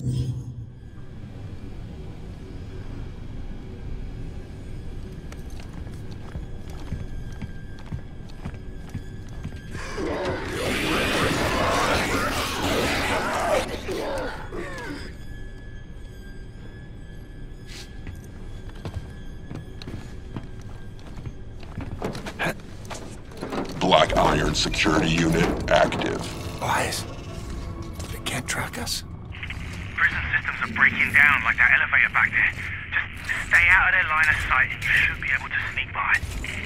Black Iron security unit active. Wise. They can't track us. Prison systems are breaking down like that elevator back there. Just stay out of their line of sight and you should be able to sneak by.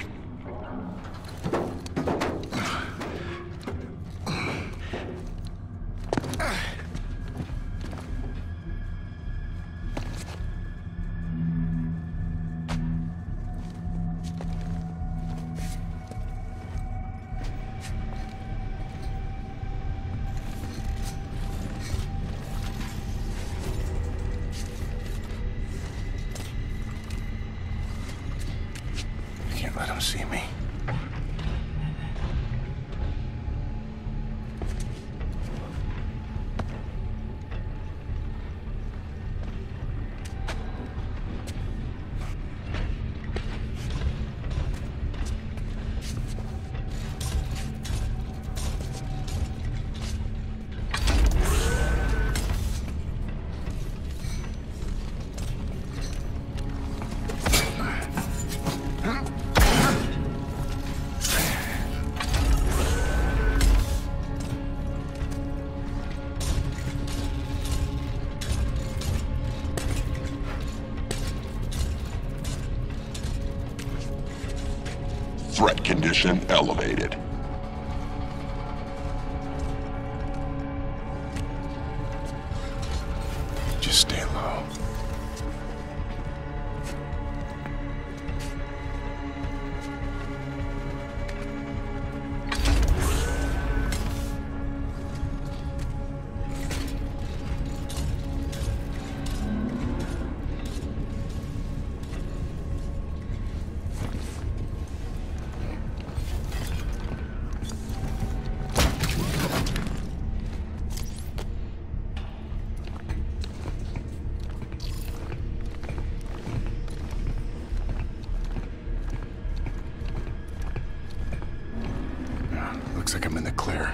Can't let them see me. Threat condition elevated. Just stay low. Looks like I'm in the clear.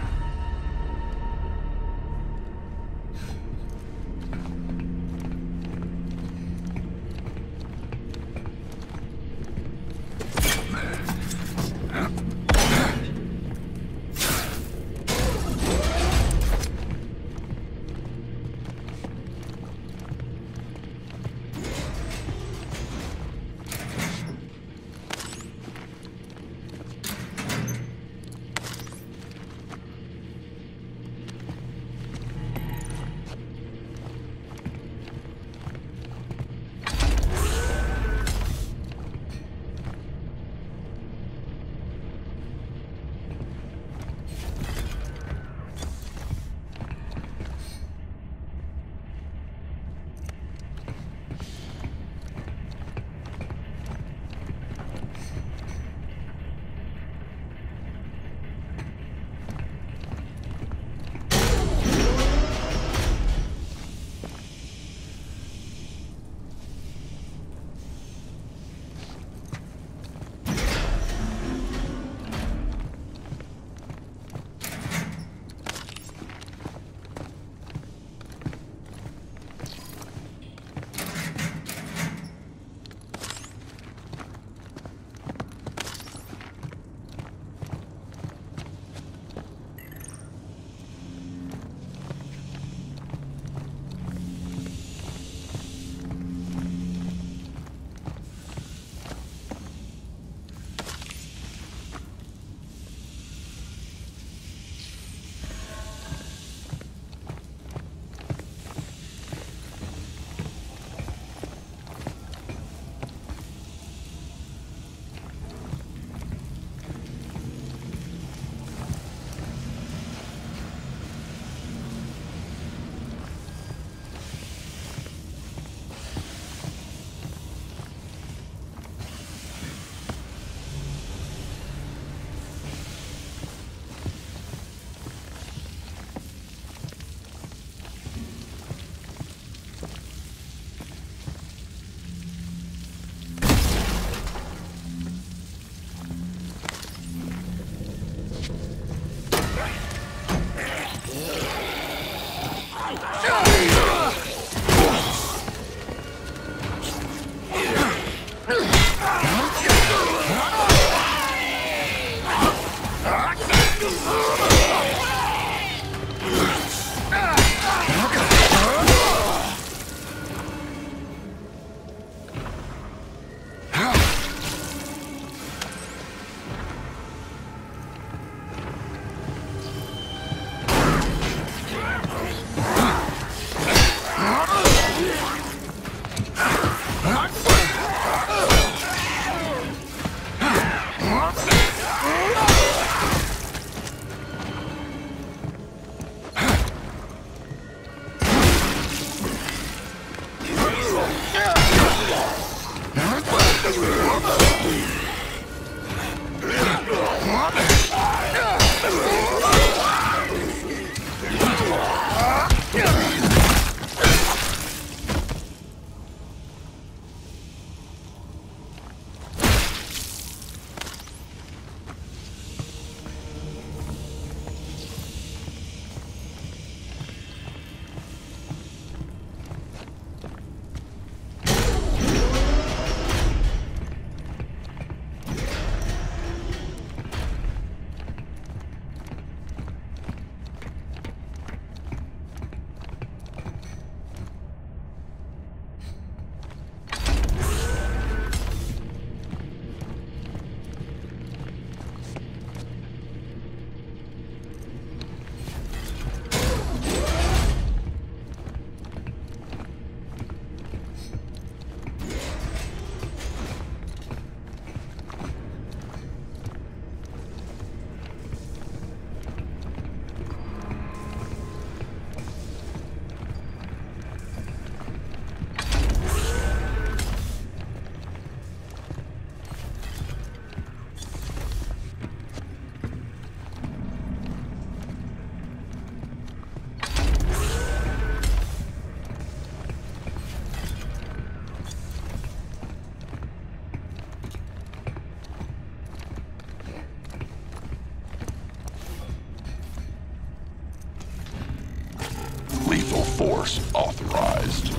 Lethal force authorized.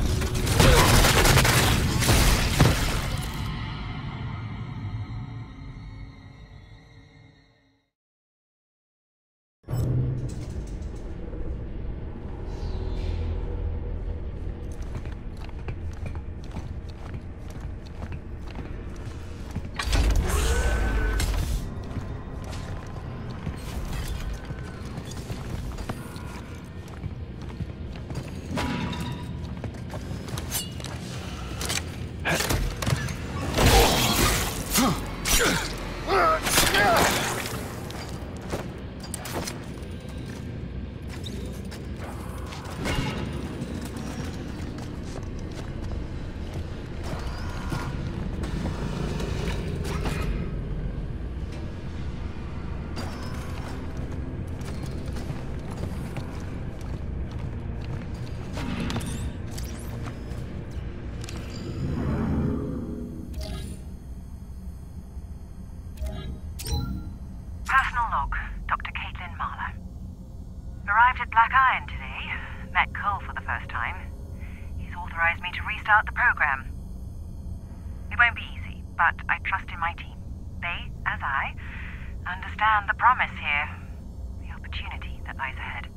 Personal log, Dr. Caitlin Marlowe. Arrived at Black Iron today. Met Cole for the first time. He's authorized me to restart the program. It won't be easy, but I trust in my team. They, as I, understand the promise here. The opportunity that lies ahead.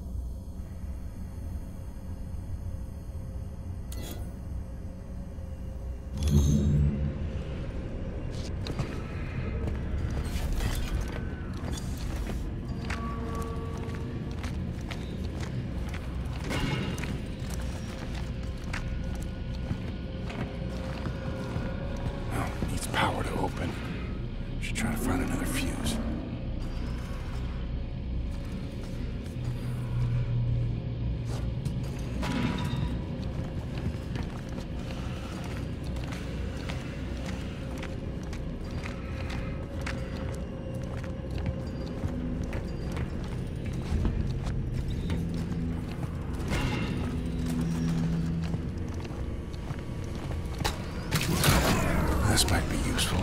Power to open. Should try to find another fuse. This might be useful.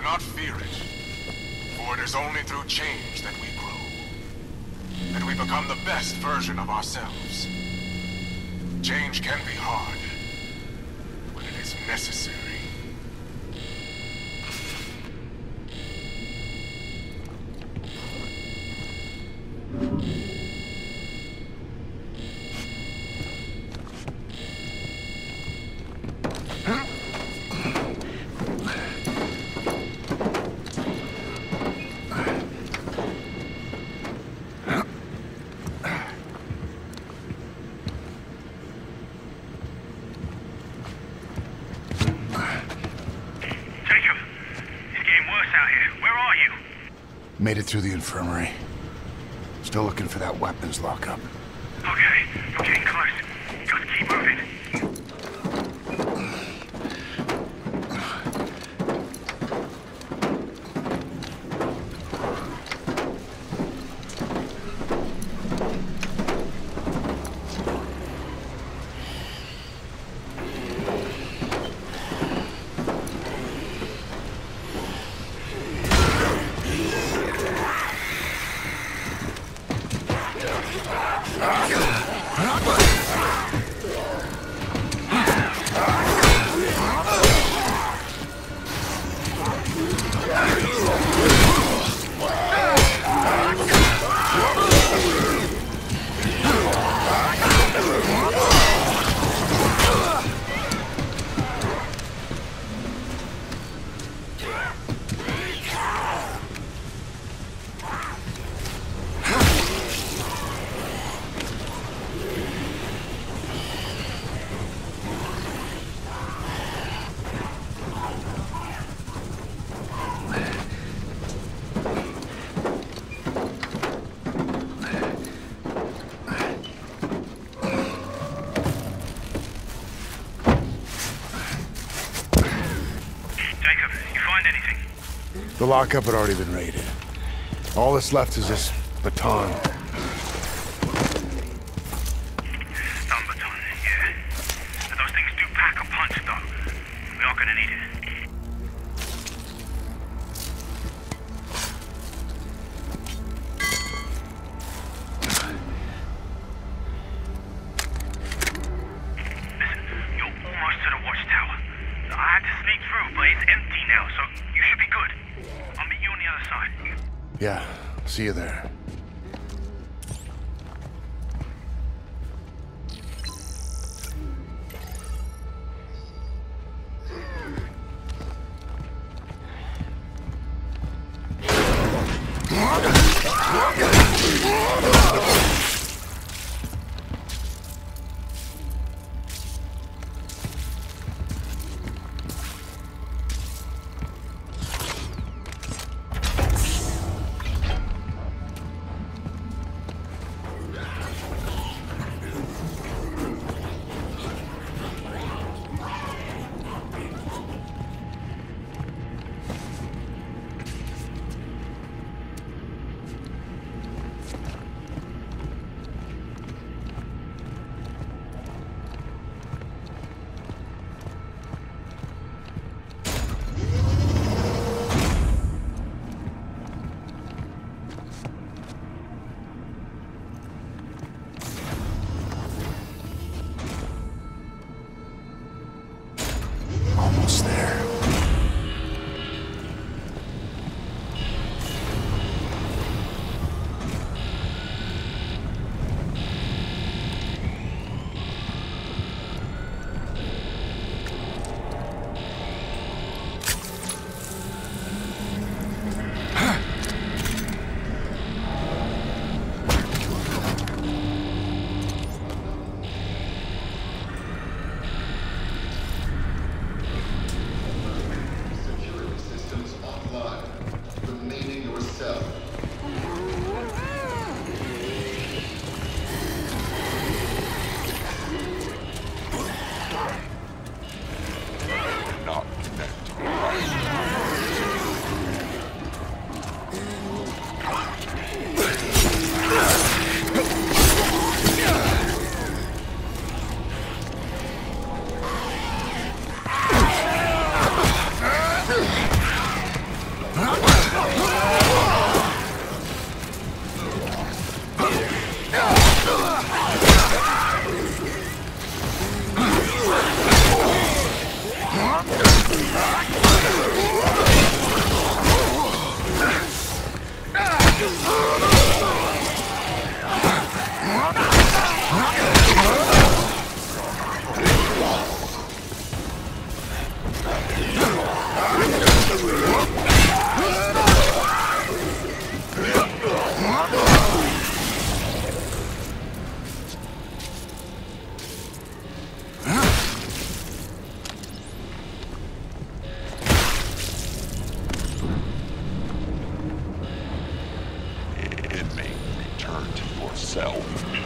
not fear it, for it is only through change that we grow, that we become the best version of ourselves. Change can be hard, but it is necessary. Made it through the infirmary. Still looking for that weapons lockup. Okay, you're getting close. Just keep moving. The lockup had already been raided. All that's left is this baton. Stun baton, yeah. But those things do pack a punch, though. We are gonna need it. Listen, you're almost to the watchtower. I had to sneak through, but it's empty now, so you should be good. I'll meet you on the other side. Yeah, see you there. Inmate, return to your cell.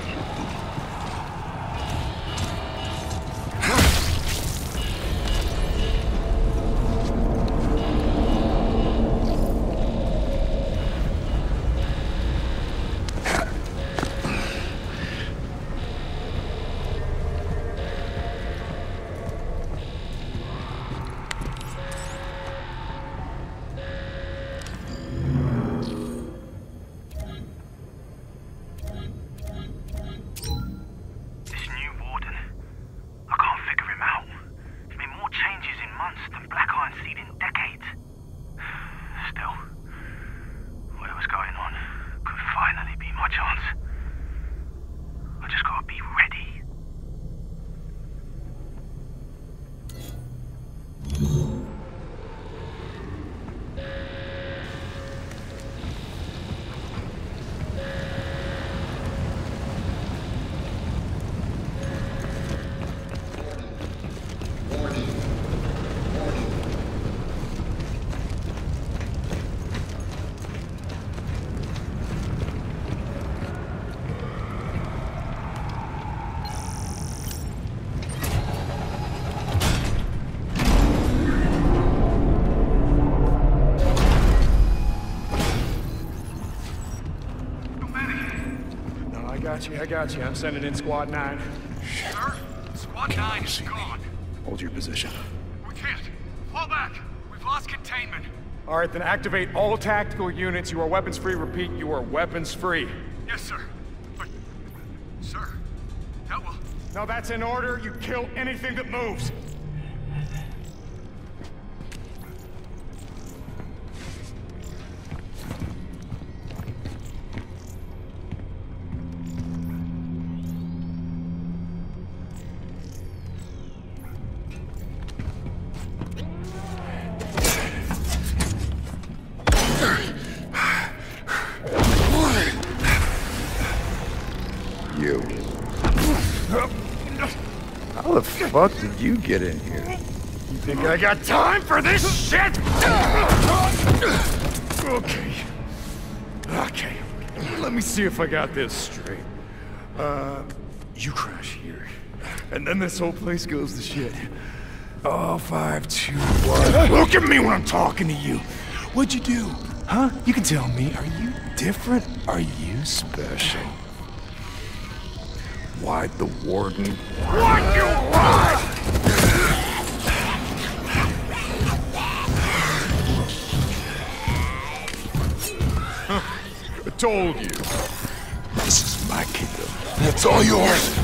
I got you. I'm sending in Squad 9. Sir? Squad 9 is gone. Hold your position. We can't. Fall back. We've lost containment. All right, then activate all tactical units. You are weapons free. Repeat, you are weapons free. Yes, sir. But, sir, that will... No, that's in order. You kill anything that moves. You. How the fuck did you get in here? You think I got time for this shit? Okay. Let me see if I got this straight. You crash here. And then this whole place goes to shit. Oh, 5, 2, 1. Look at me when I'm talking to you. What'd you do? Huh? You can tell me. Are you different? Are you special? Why'd the warden... Why'd you lie? I told you. This is my kingdom. It's all yours.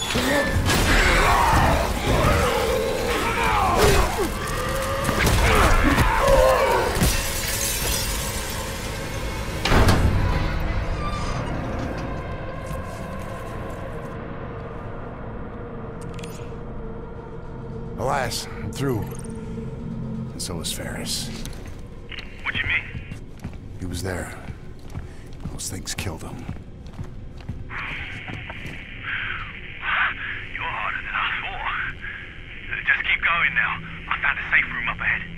Alas, I'm through. And so is Ferris. What do you mean? He was there. Those things killed him. You're harder than I thought. Just keep going now. I found a safe room up ahead.